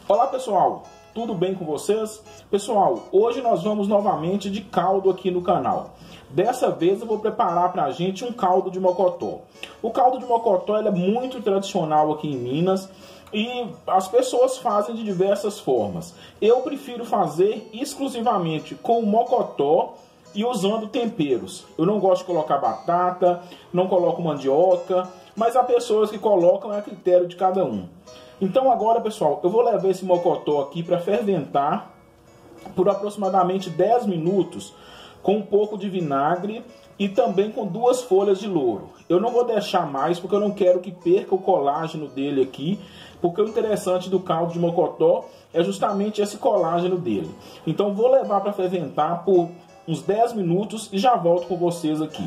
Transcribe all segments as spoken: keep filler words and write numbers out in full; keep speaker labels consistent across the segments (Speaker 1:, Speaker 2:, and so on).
Speaker 1: Olá pessoal, tudo bem com vocês? Pessoal, hoje nós vamos novamente de caldo aqui no canal. Dessa vez eu vou preparar pra gente um caldo de mocotó. O caldo de mocotó ele é muito tradicional aqui em Minas e as pessoas fazem de diversas formas. Eu prefiro fazer exclusivamente com mocotó e usando temperos. Eu não gosto de colocar batata, não coloco mandioca, mas há pessoas que colocam, é a critério de cada um. Então agora, pessoal, eu vou levar esse mocotó aqui para ferventar por aproximadamente dez minutos com um pouco de vinagre e também com duas folhas de louro. Eu não vou deixar mais porque eu não quero que perca o colágeno dele aqui, porque o interessante do caldo de mocotó é justamente esse colágeno dele. Então vou levar para ferventar por uns dez minutos e já volto com vocês aqui.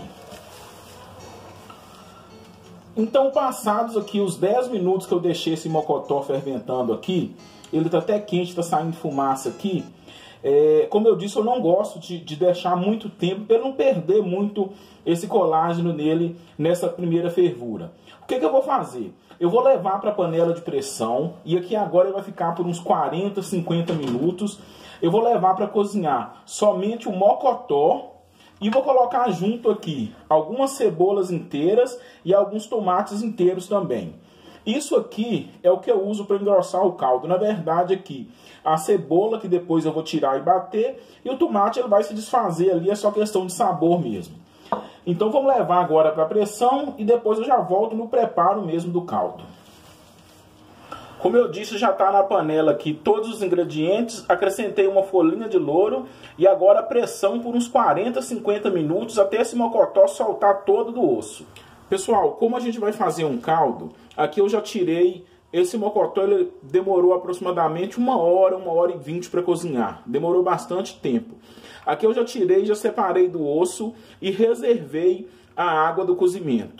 Speaker 1: Então, passados aqui os dez minutos que eu deixei esse mocotó ferventando aqui, ele está até quente, está saindo fumaça aqui. É, como eu disse, eu não gosto de, de deixar muito tempo, para não perder muito esse colágeno nele nessa primeira fervura. O que, que eu vou fazer? Eu vou levar para a panela de pressão, e aqui agora ele vai ficar por uns quarenta, cinquenta minutos. Eu vou levar para cozinhar somente o mocotó. E vou colocar junto aqui algumas cebolas inteiras e alguns tomates inteiros também. Isso aqui é o que eu uso para engrossar o caldo. Na verdade aqui, a cebola que depois eu vou tirar e bater, e o tomate ele vai se desfazer ali, é só questão de sabor mesmo. Então vamos levar agora para a pressão e depois eu já volto no preparo mesmo do caldo. Como eu disse, já está na panela aqui todos os ingredientes, acrescentei uma folhinha de louro e agora a pressão por uns quarenta, cinquenta minutos até esse mocotó soltar todo do osso. Pessoal, como a gente vai fazer um caldo, aqui eu já tirei, esse mocotó ele demorou aproximadamente uma hora, uma hora e vinte para cozinhar, demorou bastante tempo. Aqui eu já tirei, já separei do osso e reservei a água do cozimento.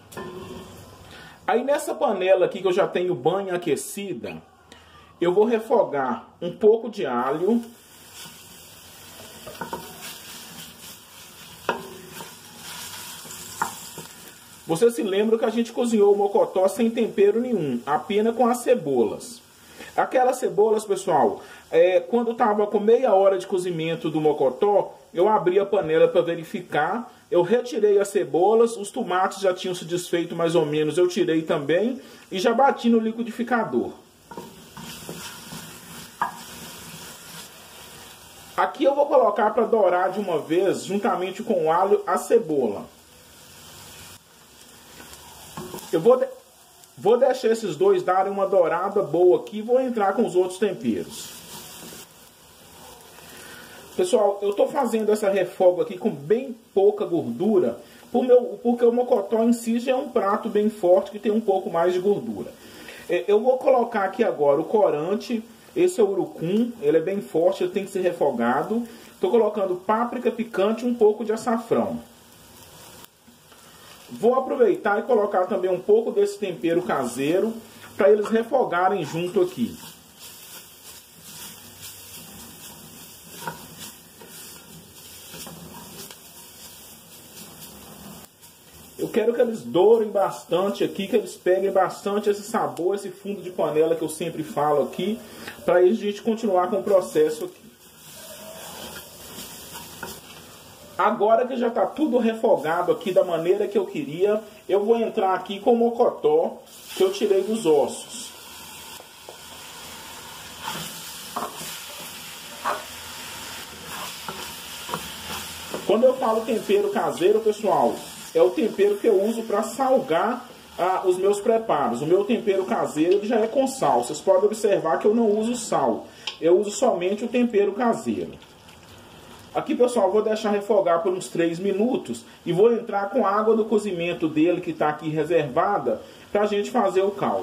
Speaker 1: Aí nessa panela aqui que eu já tenho banha aquecida, eu vou refogar um pouco de alho. Você se lembra que a gente cozinhou o mocotó sem tempero nenhum, apenas com as cebolas. Aquelas cebolas, pessoal, é, quando estava com meia hora de cozimento do mocotó, eu abri a panela para verificar. Eu retirei as cebolas, os tomates já tinham se desfeito mais ou menos, eu tirei também e já bati no liquidificador. Aqui eu vou colocar para dourar de uma vez, juntamente com o alho, a cebola. Eu vou, de... vou deixar esses dois darem uma dourada boa aqui e vou entrar com os outros temperos. Pessoal, eu estou fazendo essa refoga aqui com bem pouca gordura, por meu, porque o mocotó em si já é um prato bem forte que tem um pouco mais de gordura. Eu vou colocar aqui agora o corante, esse é o urucum, ele é bem forte, ele tem que ser refogado. Estou colocando páprica picante e um pouco de açafrão. Vou aproveitar e colocar também um pouco desse tempero caseiro, para eles refogarem junto aqui. Eu quero que eles dourem bastante aqui, que eles peguem bastante esse sabor, esse fundo de panela que eu sempre falo aqui, para a gente continuar com o processo aqui. Agora que já está tudo refogado aqui da maneira que eu queria, eu vou entrar aqui com o mocotó que eu tirei dos ossos. Quando eu falo tempero caseiro, pessoal, é o tempero que eu uso para salgar ah, os meus preparos. O meu tempero caseiro ele já é com sal. Vocês podem observar que eu não uso sal. Eu uso somente o tempero caseiro. Aqui, pessoal, eu vou deixar refogar por uns três minutos e vou entrar com a água do cozimento dele que está aqui reservada para a gente fazer o caldo.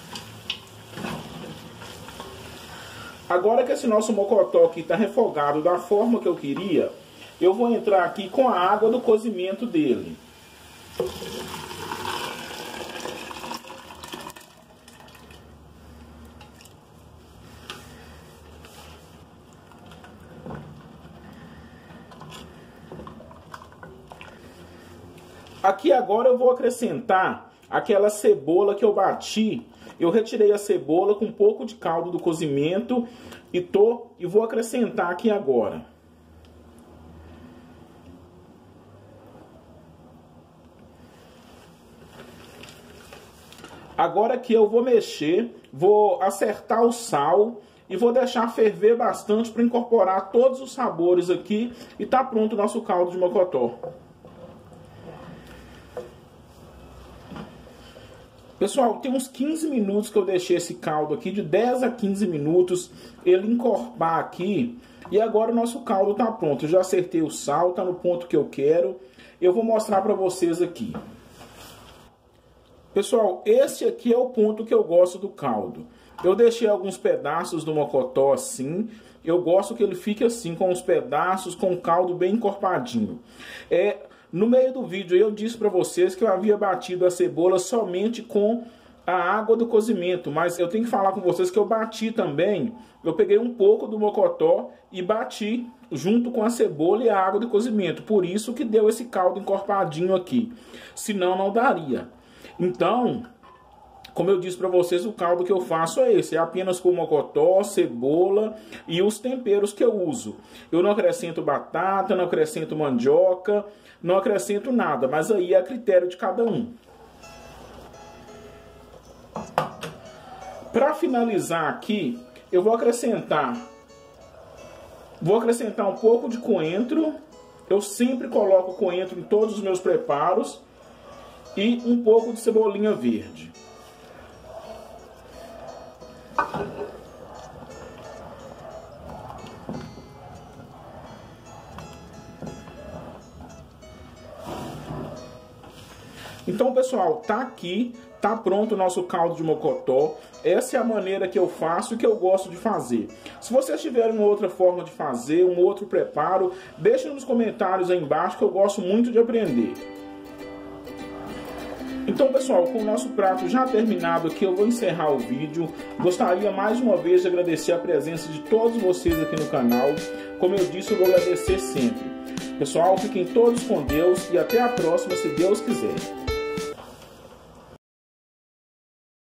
Speaker 1: Agora que esse nosso mocotó aqui está refogado da forma que eu queria, eu vou entrar aqui com a água do cozimento dele. Aqui agora eu vou acrescentar aquela cebola que eu bati eu retirei a cebola com um pouco de caldo do cozimento e, tô, e vou acrescentar aqui agora. Agora aqui eu vou mexer, vou acertar o sal e vou deixar ferver bastante para incorporar todos os sabores aqui e tá pronto o nosso caldo de mocotó. Pessoal, tem uns quinze minutos que eu deixei esse caldo aqui, de dez a quinze minutos, ele encorpar aqui. E agora o nosso caldo tá pronto. Eu já acertei o sal, tá no ponto que eu quero. Eu vou mostrar para vocês aqui. Pessoal, esse aqui é o ponto que eu gosto do caldo. Eu deixei alguns pedaços do mocotó assim. Eu gosto que ele fique assim, com os pedaços, com o caldo bem encorpadinho. É... No meio do vídeo eu disse para vocês que eu havia batido a cebola somente com a água do cozimento, mas eu tenho que falar com vocês que eu bati também, eu peguei um pouco do mocotó e bati junto com a cebola e a água do cozimento, por isso que deu esse caldo encorpadinho aqui, senão não daria. Então, como eu disse para vocês, o caldo que eu faço é esse, é apenas com mocotó, cebola e os temperos que eu uso. Eu não acrescento batata, não acrescento mandioca, não acrescento nada, mas aí é a critério de cada um. Para finalizar aqui, eu vou acrescentar, vou acrescentar um pouco de coentro. Eu sempre coloco coentro em todos os meus preparos e um pouco de cebolinha verde. Então, pessoal, tá aqui, tá pronto o nosso caldo de mocotó. Essa é a maneira que eu faço e que eu gosto de fazer. Se vocês tiverem uma outra forma de fazer, um outro preparo, deixem nos comentários aí embaixo que eu gosto muito de aprender. Então, pessoal, com o nosso prato já terminado aqui, eu vou encerrar o vídeo. Gostaria mais uma vez de agradecer a presença de todos vocês aqui no canal. Como eu disse, eu vou agradecer sempre. Pessoal, fiquem todos com Deus e até a próxima, se Deus quiser.